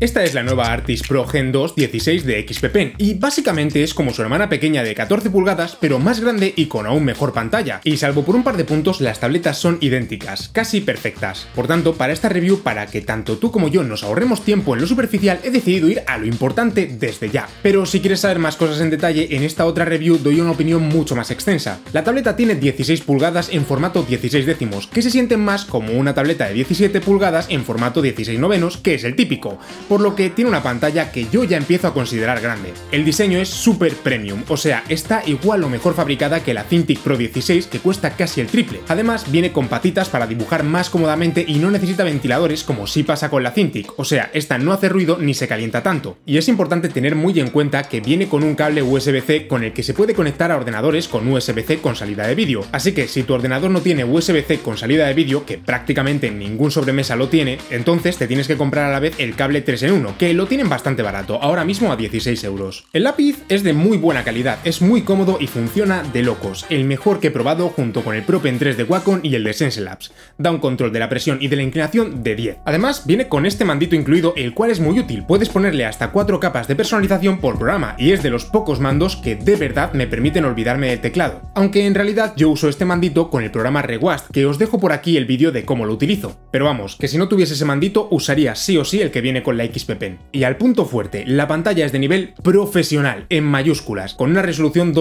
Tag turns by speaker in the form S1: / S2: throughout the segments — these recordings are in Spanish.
S1: Esta es la nueva Arctis Pro Gen 2 16 de XP Pen y básicamente es como su hermana pequeña de 14 pulgadas pero más grande y con aún mejor pantalla, y salvo por un par de puntos las tabletas son idénticas, casi perfectas. Por tanto, para esta review, para que tanto tú como yo nos ahorremos tiempo en lo superficial, he decidido ir a lo importante desde ya. Pero si quieres saber más cosas en detalle, en esta otra review doy una opinión mucho más extensa. La tableta tiene 16 pulgadas en formato 16 décimos, que se sienten más como una tableta de 17 pulgadas en formato 16 novenos, que es el típico, por lo que tiene una pantalla que yo ya empiezo a considerar grande. El diseño es super premium, o sea, está igual o mejor fabricada que la Cintiq Pro 16, que cuesta casi el triple. Además, viene con patitas para dibujar más cómodamente y no necesita ventiladores como sí pasa con la Cintiq, o sea, esta no hace ruido ni se calienta tanto. Y es importante tener muy en cuenta que viene con un cable USB-C con el que se puede conectar a ordenadores con USB-C con salida de vídeo, así que si tu ordenador no tiene USB-C con salida de vídeo, que prácticamente ningún sobremesa lo tiene, entonces te tienes que comprar a la vez el cable 3 en 1, que lo tienen bastante barato, ahora mismo a 16 euros. El lápiz es de muy buena calidad, es muy cómodo y funciona de locos, el mejor que he probado junto con el Pro Pen 3 de Wacom y el de SenseLabs. Da un control de la presión y de la inclinación de 10. Además, viene con este mandito incluido, el cual es muy útil, puedes ponerle hasta 4 capas de personalización por programa y es de los pocos mandos que de verdad me permiten olvidarme del teclado. Aunque en realidad yo uso este mandito con el programa Rewast, que os dejo por aquí el vídeo de cómo lo utilizo. Pero vamos, que si no tuviese ese mandito usaría sí o sí el que viene con la XP Pen. Y al punto fuerte, la pantalla es de nivel profesional, en mayúsculas, con una resolución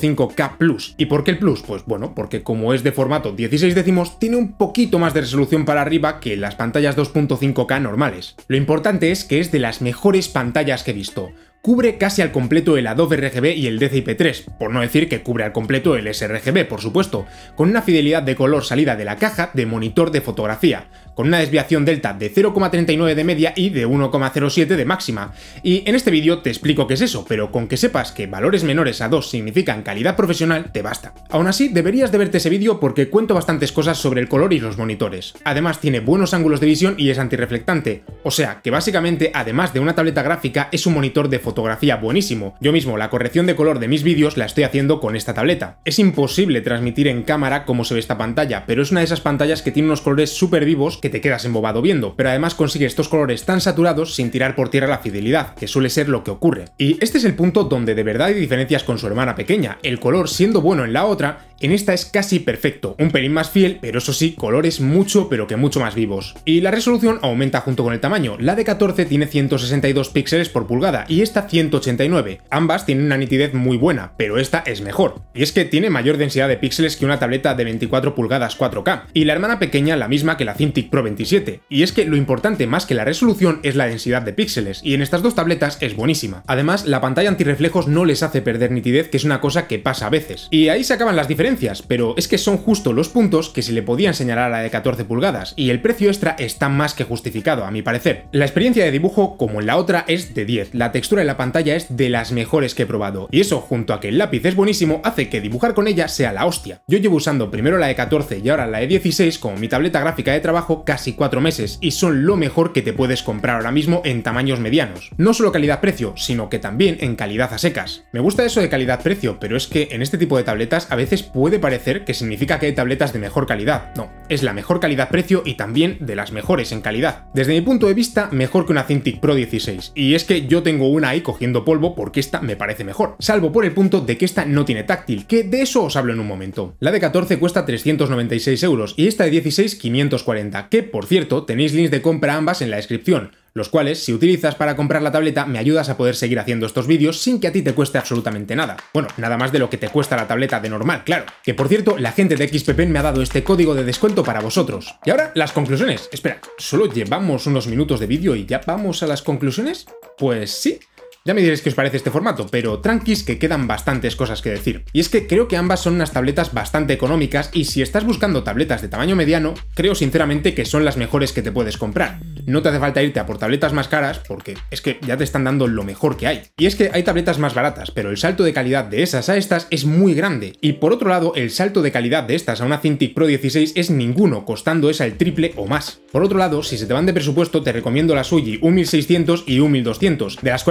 S1: 2.5K+. ¿Y por qué el plus? Pues bueno, porque como es de formato 16 décimos, tiene un poquito más de resolución para arriba que las pantallas 2.5K normales. Lo importante es que es de las mejores pantallas que he visto. Cubre casi al completo el Adobe RGB y el DCI-P3, por no decir que cubre al completo el sRGB, por supuesto, con una fidelidad de color salida de la caja de monitor de fotografía, con una desviación delta de 0,39 de media y de 1,07 de máxima. Y en este vídeo te explico qué es eso, pero con que sepas que valores menores a 2 significan calidad profesional, te basta. Aún así, deberías de verte ese vídeo porque cuento bastantes cosas sobre el color y los monitores. Además, tiene buenos ángulos de visión y es antirreflectante, o sea que básicamente, además de una tableta gráfica, es un monitor de fotografía buenísimo. Yo mismo la corrección de color de mis vídeos la estoy haciendo con esta tableta. Es imposible transmitir en cámara cómo se ve esta pantalla, pero es una de esas pantallas que tiene unos colores súper vivos que te quedas embobado viendo, pero además consigue estos colores tan saturados sin tirar por tierra la fidelidad, que suele ser lo que ocurre. Y este es el punto donde de verdad hay diferencias con su hermana pequeña. El color, siendo bueno en la otra, en esta es casi perfecto, un pelín más fiel, pero eso sí, colores mucho pero que mucho más vivos. Y la resolución aumenta junto con el tamaño. La de 14 tiene 162 píxeles por pulgada y esta 189. Ambas tienen una nitidez muy buena, pero esta es mejor. Y es que tiene mayor densidad de píxeles que una tableta de 24 pulgadas 4K. Y la hermana pequeña la misma que la Cintiq Pro 27. Y es que lo importante más que la resolución es la densidad de píxeles, y en estas dos tabletas es buenísima. Además, la pantalla antirreflejos no les hace perder nitidez, que es una cosa que pasa a veces. Y ahí se acaban las diferencias, pero es que son justo los puntos que se le podían señalar a la de 14 pulgadas, y el precio extra está más que justificado, a mi parecer. La experiencia de dibujo, como en la otra, es de 10. La textura de la pantalla es de las mejores que he probado, y eso, junto a que el lápiz es buenísimo, hace que dibujar con ella sea la hostia. Yo llevo usando primero la de 14 y ahora la de 16 como mi tableta gráfica de trabajo casi 4 meses, y son lo mejor que te puedes comprar ahora mismo en tamaños medianos. No solo calidad-precio, sino que también en calidad a secas. Me gusta eso de calidad-precio, pero es que en este tipo de tabletas a veces puede parecer que significa que hay tabletas de mejor calidad. No, es la mejor calidad-precio y también de las mejores en calidad. Desde mi punto de vista, mejor que una Cintiq Pro 16, y es que yo tengo una ahí cogiendo polvo porque esta me parece mejor, salvo por el punto de que esta no tiene táctil, que de eso os hablo en un momento. La de 14 cuesta 396 euros y esta de 16 540, que por cierto tenéis links de compra ambas en la descripción, los cuales, si utilizas para comprar la tableta, me ayudas a poder seguir haciendo estos vídeos sin que a ti te cueste absolutamente nada. Bueno, nada más de lo que te cuesta la tableta de normal, claro. Que por cierto, la gente de XP Pen me ha dado este código de descuento para vosotros. Y ahora, las conclusiones. Espera, ¿solo llevamos unos minutos de vídeo y ya vamos a las conclusiones? Pues sí. Ya me diréis qué os parece este formato, pero tranquis que quedan bastantes cosas que decir. Y es que creo que ambas son unas tabletas bastante económicas y si estás buscando tabletas de tamaño mediano, creo sinceramente que son las mejores que te puedes comprar. No te hace falta irte a por tabletas más caras porque es que ya te están dando lo mejor que hay. Y es que hay tabletas más baratas, pero el salto de calidad de esas a estas es muy grande. Y por otro lado, el salto de calidad de estas a una Cintiq Pro 16 es ninguno, costando esa el triple o más. Por otro lado, si se te van de presupuesto, te recomiendo la Suyi U1600 y U1200, de las cuales os dejo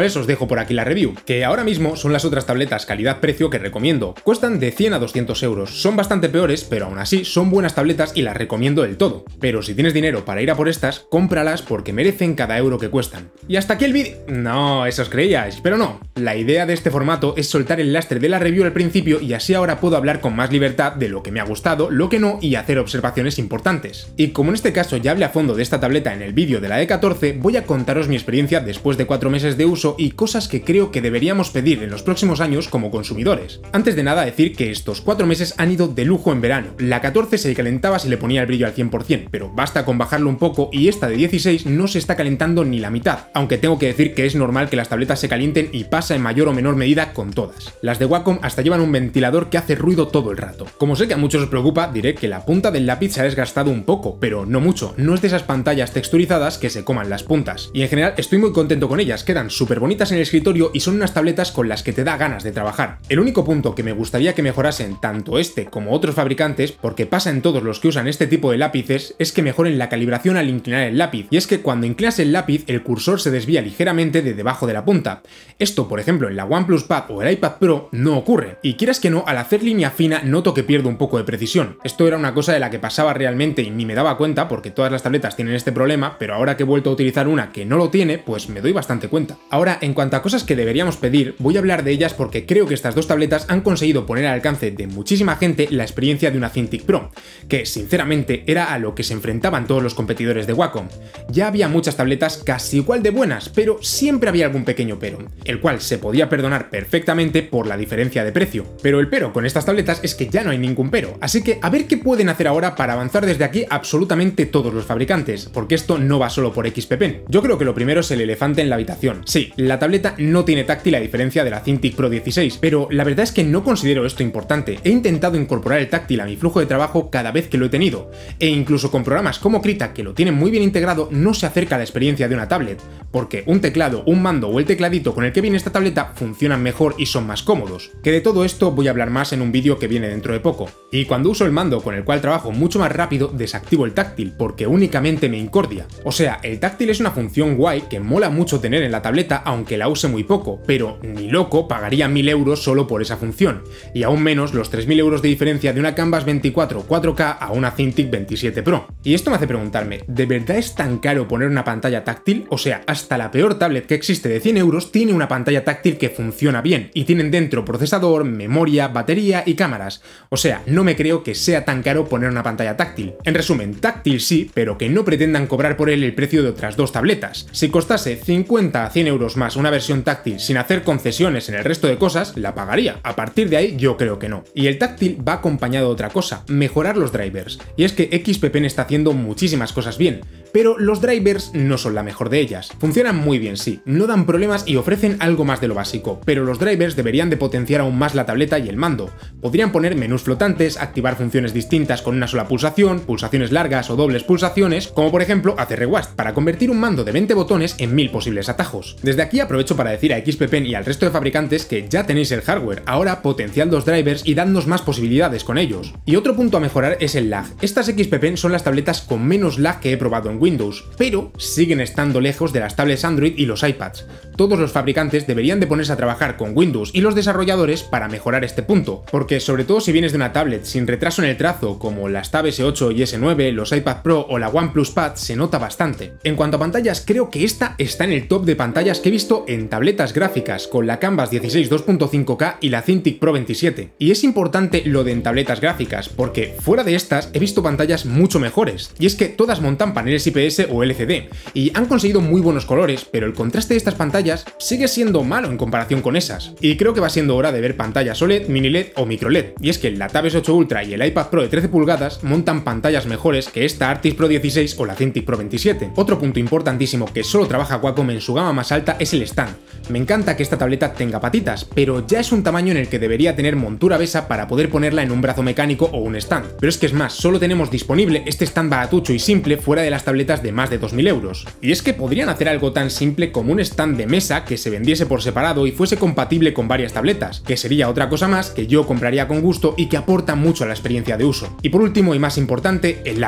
S1: dejo por aquí la review, que ahora mismo son las otras tabletas calidad-precio que recomiendo. Cuestan de 100 a 200 euros, son bastante peores, pero aún así son buenas tabletas y las recomiendo del todo. Pero si tienes dinero para ir a por estas, cómpralas porque merecen cada euro que cuestan. Y hasta aquí el vídeo. No, eso os creíais, pero no. La idea de este formato es soltar el lastre de la review al principio y así ahora puedo hablar con más libertad de lo que me ha gustado, lo que no y hacer observaciones importantes. Y como en este caso ya hablé a fondo de esta tableta en el vídeo de la E14, voy a contaros mi experiencia después de 4 meses de uso y cosas que creo que deberíamos pedir en los próximos años como consumidores. Antes de nada decir que estos 4 meses han ido de lujo en verano. La 14 se calentaba si le ponía el brillo al 100%, pero basta con bajarlo un poco y esta de 16 no se está calentando ni la mitad, aunque tengo que decir que es normal que las tabletas se calienten y pasa en mayor o menor medida con todas. Las de Wacom hasta llevan un ventilador que hace ruido todo el rato. Como sé que a muchos os preocupa, diré que la punta del lápiz se ha desgastado un poco, pero no mucho, no es de esas pantallas texturizadas que se coman las puntas. Y en general estoy muy contento con ellas, quedan súper bonitas en el escritorio y son unas tabletas con las que te da ganas de trabajar. El único punto que me gustaría que mejorasen tanto este como otros fabricantes, porque pasa en todos los que usan este tipo de lápices, es que mejoren la calibración al inclinar el lápiz, y es que cuando inclinas el lápiz el cursor se desvía ligeramente de debajo de la punta. Esto, por ejemplo, en la OnePlus Pad o el iPad Pro no ocurre, y quieras que no, al hacer línea fina noto que pierdo un poco de precisión. Esto era una cosa de la que pasaba realmente y ni me daba cuenta porque todas las tabletas tienen este problema, pero ahora que he vuelto a utilizar una que no lo tiene, pues me doy bastante cuenta. Ahora, en cuanto a cosas que deberíamos pedir, voy a hablar de ellas porque creo que estas dos tabletas han conseguido poner al alcance de muchísima gente la experiencia de una Cintiq Pro, que sinceramente era a lo que se enfrentaban todos los competidores de Wacom. Ya había muchas tabletas casi igual de buenas, pero siempre había algún pequeño pero, el cual se podía perdonar perfectamente por la diferencia de precio. Pero el pero con estas tabletas es que ya no hay ningún pero, así que a ver qué pueden hacer ahora para avanzar desde aquí absolutamente todos los fabricantes, porque esto no va solo por XP-Pen. Yo creo que lo primero es el elefante en la habitación. Sí, la tableta no tiene táctil a diferencia de la Cintiq Pro 16, pero la verdad es que no considero esto importante. He intentado incorporar el táctil a mi flujo de trabajo cada vez que lo he tenido, e incluso con programas como Krita que lo tienen muy bien integrado no se acerca a la experiencia de una tablet, porque un teclado, un mando o el tecladito con el que viene esta tableta funcionan mejor y son más cómodos. Que de todo esto voy a hablar más en un vídeo que viene dentro de poco. Y cuando uso el mando con el cual trabajo mucho más rápido, desactivo el táctil porque únicamente me incordia. O sea, el táctil es una función guay que mola mucho tener en la tableta aunque la use muy poco, pero ni loco pagaría 1000 euros solo por esa función, y aún menos los 3000 euros de diferencia de una Canvas 24 4K a una Cintiq 27 Pro. Y esto me hace preguntarme, ¿de verdad es tan caro poner una pantalla táctil? O sea, hasta la peor tablet que existe de 100 euros tiene una pantalla táctil que funciona bien, y tienen dentro procesador, memoria, batería y cámaras. O sea, no me creo que sea tan caro poner una pantalla táctil. En resumen, táctil sí, pero que no pretendan cobrar por él el precio de otras dos tabletas. Si costase 50 a 100 euros más una versión táctil sin hacer concesiones en el resto de cosas, la pagaría. A partir de ahí yo creo que no. Y el táctil va acompañado de otra cosa, mejorar los drivers. Y es que XP-Pen está haciendo muchísimas cosas bien, pero los drivers no son la mejor de ellas. Funcionan muy bien, sí, no dan problemas y ofrecen algo más de lo básico, pero los drivers deberían de potenciar aún más la tableta y el mando. Podrían poner menús flotantes, activar funciones distintas con una sola pulsación, pulsaciones largas o dobles pulsaciones, como por ejemplo hacer rewast, para convertir un mando de 20 botones en 1000 posibles atajos. Desde aquí aprovecho para decir a XP-Pen y al resto de fabricantes que ya tenéis el hardware, ahora potenciad los drivers y dadnos más posibilidades con ellos. Y otro punto a mejorar es el lag. Estas XP-Pen son las tabletas con menos lag que he probado en Windows, pero siguen estando lejos de las tablets Android y los iPads. Todos los fabricantes deberían de ponerse a trabajar con Windows y los desarrolladores para mejorar este punto, porque sobre todo si vienes de una tablet sin retraso en el trazo como las Tab S8 y S9, los iPad Pro o la OnePlus Pad, se nota bastante. En cuanto a pantallas, creo que esta está en el top de pantallas que he visto en tabletas gráficas, con la Canvas 16 2.5K y la Cintiq Pro 27. Y es importante lo de en tabletas gráficas, porque fuera de estas he visto pantallas mucho mejores, y es que todas montan paneles IPS o LCD, y han conseguido muy buenos colores, pero el contraste de estas pantallas sigue siendo malo en comparación con esas. Y creo que va siendo hora de ver pantallas OLED, mini LED o micro LED, y es que la Tab S8 Ultra y el iPad Pro de 13 pulgadas montan pantallas mejores que esta Arctis Pro 16 o la Cintiq Pro 27. Otro punto importantísimo que solo trabaja Wacom en su gama más alta es el stand. Me encanta que esta tableta tenga patitas, pero ya es un tamaño en el que debería tener montura besa para poder ponerla en un brazo mecánico o un stand. Pero es que es más, solo tenemos disponible este stand baratucho y simple fuera de las tabletas de más de 2000 euros. Y es que podrían hacer algo tan simple como un stand de mesa que se vendiese por separado y fuese compatible con varias tabletas, que sería otra cosa más que yo compraría con gusto y que aporta mucho a la experiencia de uso. Y por último y más importante, el lápiz.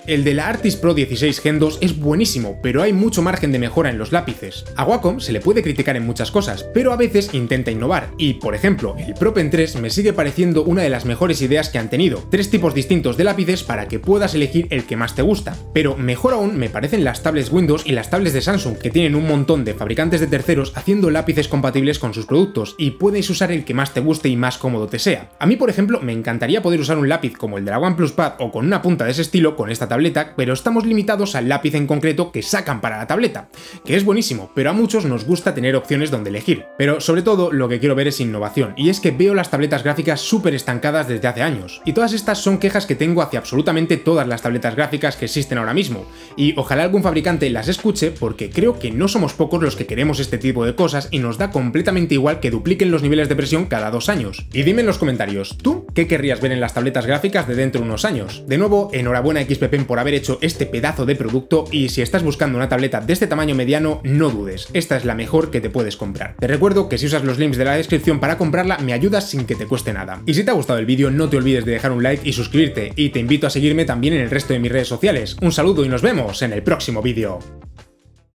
S1: El de la Artis Pro 16 Gen 2 es buenísimo, pero hay mucho margen de mejora en los lápices. A Wacom se le puede criticar en muchas cosas, pero a veces intenta innovar, y por ejemplo, el Pro Pen 3 me sigue pareciendo una de las mejores ideas que han tenido. 3 tipos distintos de lápices para que puedas elegir el que más te gusta. Pero mejor aún me parecen las tablets Windows y las tablets de Samsung, que tienen un montón de fabricantes de terceros haciendo lápices compatibles con sus productos, y puedes usar el que más te guste y más cómodo te sea. A mí, por ejemplo, me encantaría poder usar un lápiz como el de la OnePlus Pad o con una punta de ese estilo con esta tableta, pero estamos limitados al lápiz en concreto que sacan para la tableta, que es buenísimo, pero a muchos nos gusta tener opciones donde elegir. Pero sobre todo lo que quiero ver es innovación, y es que veo las tabletas gráficas súper estancadas desde hace años, y todas estas son quejas que tengo hacia absolutamente todas las tabletas gráficas que existen ahora mismo, y ojalá algún fabricante las escuche, porque creo que no somos pocos los que queremos este tipo de cosas y nos da completamente igual que dupliquen los niveles de presión cada 2 años. Y dime en los comentarios, ¿tú qué querrías ver en las tabletas gráficas de dentro de unos años? De nuevo, enhorabuena a XPpen por haber hecho este pedazo de producto, y si estás buscando una tableta de este tamaño mediano, no dudes, esta es la mejor que te puedes comprar. Te recuerdo que si usas los links de la descripción para comprarla, me ayudas sin que te cueste nada. Y si te ha gustado el vídeo, no te olvides de dejar un like y suscribirte, y te invito a seguirme también en el resto de mis redes sociales. Un saludo y nos vemos en el próximo vídeo.